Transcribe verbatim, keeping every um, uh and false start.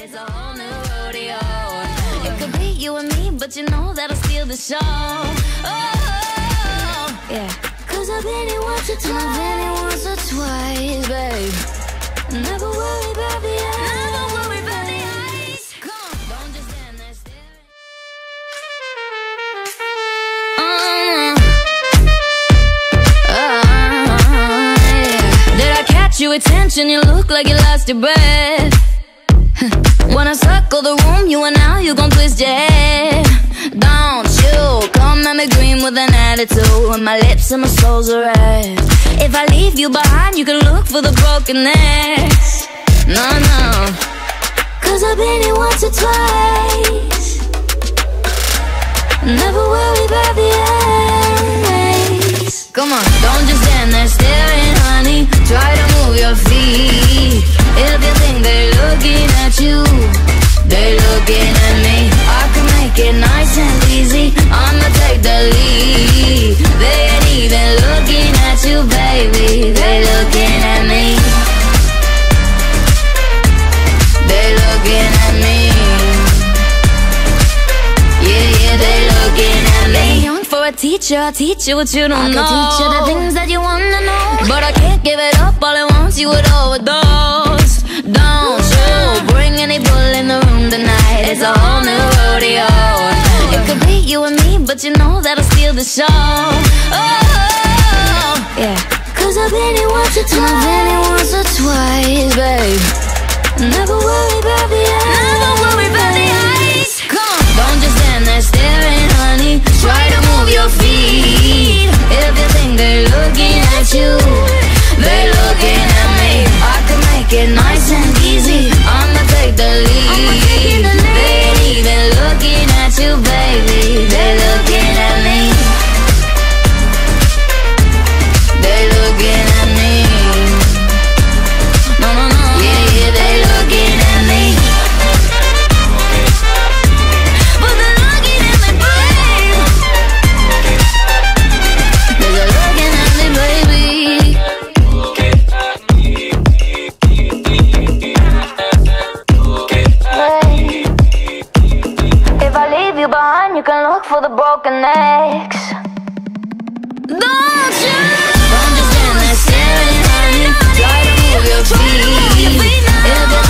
It's a whole new rodeo. It could be you and me, but you know that'll steal the show. Oh, yeah. Cause I've been here once or twice, I've been here once or twice, babe. Never worry about the ice. Never worry about the ice. Come on, don't just stand there staring. Uh, uh, yeah. Did I catch your attention? You look like you lost your breath. When I circle the room, you and now you gon' twist your head. Don't you come at me green with an attitude, and my lips and my soul's a red. If I leave you behind, you can look for the broken necks. No, no, cause I've been here once or twice. Never worry about the ice. Come on, don't just stand there staring, honey. Try to move your feet. If you think they're looking at you, they're looking at me. I can make it nice and easy. I'ma take the lead. They ain't even looking at you, baby. They're looking at me. They're looking at me. Yeah, yeah, they're looking at me. Young for a teacher, I'll teach you what you don't I know. I can teach you the things that you wanna know, but I can't give it up all at once. You would overdose. Don't you bring any bull in the room tonight. It's a whole new rodeo. It could be you and me, but you know that'll steal the show. Oh, yeah. Cause I've been here once or twice, I've been here once or twice, babe. Never worry about the ice. Never worry about the ice. Come on, don't just stand there staring, honey. Try to move your feet. If you think they're looking at you, they're looking at me. I can make it nice and easy. I'ma take the lead. They ain't even looking at you, baby. They're looking at me. They're looking at me. No, no, no. Yeah, yeah, they're looking at me. But they're looking at me, babe. They're looking at me, baby. If I leave you behind, you can look for the broken necks. Don't you? Don't just stand there staring, honey. Try to move your feet. If you